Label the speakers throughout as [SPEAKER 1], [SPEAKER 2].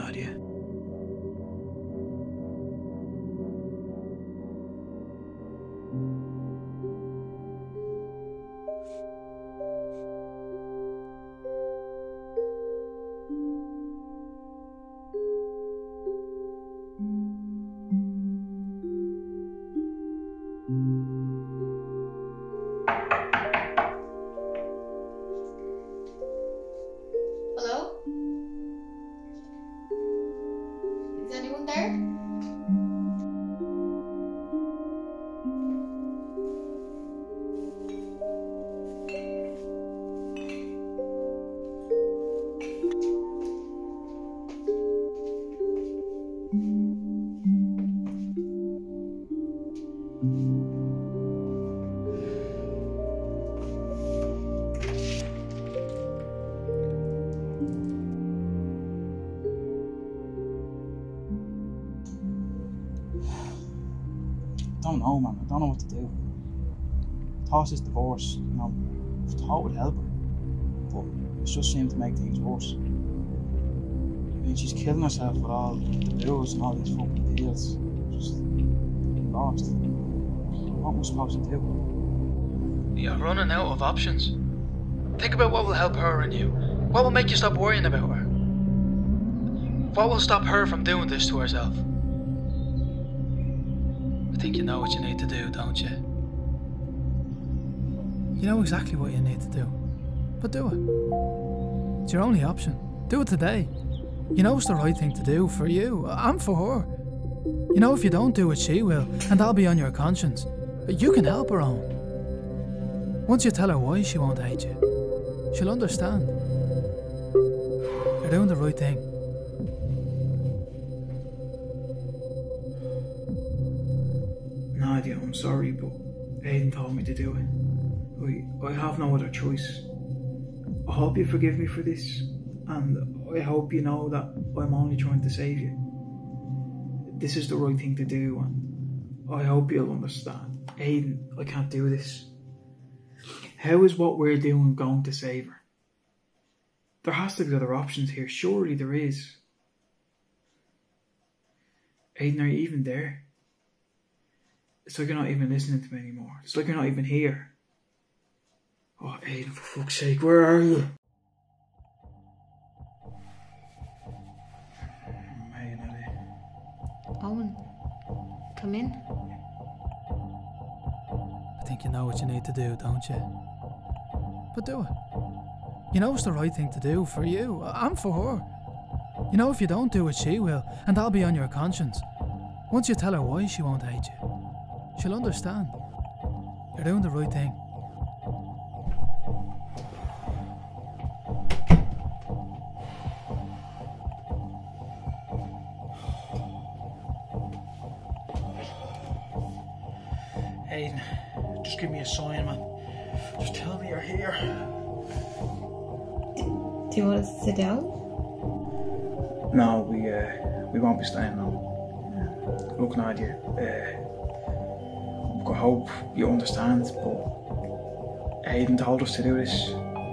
[SPEAKER 1] Nadia.
[SPEAKER 2] Hello? Is anyone there?
[SPEAKER 3] I don't know, man. I don't know what to do. I thought this divorce, I thought it would help her. But it just seemed to make things worse. I mean, she's killing herself with all the bills and all these fucking deals. Just lost. What am I supposed to do?
[SPEAKER 4] You're running out of options. Think about what will help her and you. What will make you stop worrying about her? What will stop her from doing this to herself? I think you know what you need to do, don't you? You know exactly what you need to do. But do it. It's your only option. Do it today. You know it's the right thing to do for you and for her. You know if you don't do it, she will, and that'll be on your conscience. You can help her own. Once you tell her why, she won't hate you. She'll understand. You're doing the right thing.
[SPEAKER 1] Nadia, I'm sorry, but Aidan told me to do it. I have no other choice. I hope you forgive me for this, and I hope you know that I'm only trying to save you. This is the right thing to do, and I hope you'll understand. Aidan, I can't do this. How is what we're doing going to save her? There has to be other options here. Surely there is. Aidan, are you even there? It's like you're not even listening to me anymore. It's like you're not even here. Oh, Aidan, for fuck's sake, where are you? Hey, Nadia.
[SPEAKER 2] Owen, come in.
[SPEAKER 4] I think you know what you need to do, don't you? But do it. You know it's the right thing to do for you and for her. You know if you don't do it, she will, and that'll be on your conscience. Once you tell her why, she won't hate you. She'll understand. You're doing the right thing.
[SPEAKER 1] Aidan, just give me a sign, man. Just tell me you're here.
[SPEAKER 2] Do you want us to sit down?
[SPEAKER 1] No, we won't be staying long. Look, Nadia, I hope you understand, but Aidan told us to do this.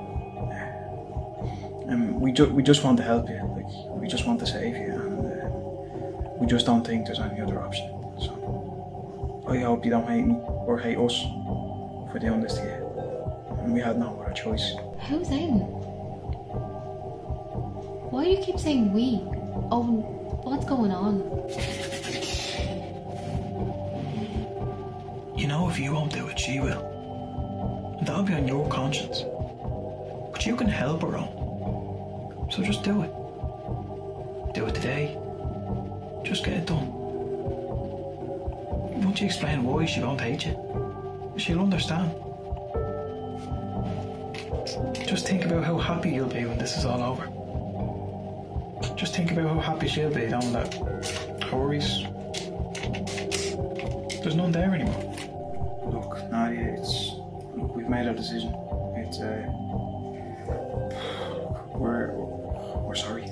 [SPEAKER 1] And we just want to help you. Like, we just want to save you, and we just don't think there's any other option. So I hope you don't hate me or hate us for doing this to you. And we had no other choice.
[SPEAKER 2] Who's Aidan? Why do you keep saying we? Owen, what's going on?
[SPEAKER 1] You know if you won't do it, she will. And that'll be on your conscience. But you can help her own. So just do it. Do it today. Just get it done. Once you explain why, she won't hate you. She'll understand. Just think about how happy you'll be when this is all over. Just think about how happy she'll be knowing that her worries, there's none there anymore. Look, Nadia, we've made our decision. We're sorry.